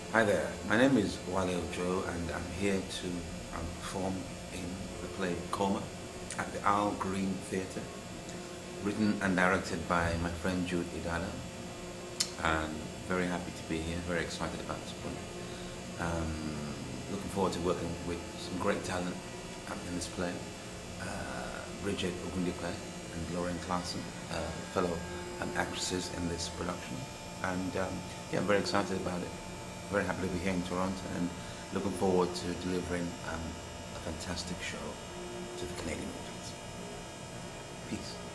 Hi there, my name is Wale Ojo and I'm here to perform in the play COMA at the Al Green Theatre, written and directed by my friend Jude Idada. And very happy to be here, very excited about this project. Looking forward to working with some great talent in this play. Bridget Ogundipe and Bloor and Spadina, fellow actresses in this production. And yeah, I'm very excited about it. Very happy to be here in Toronto and looking forward to delivering a fantastic show to the Canadian audience. Peace.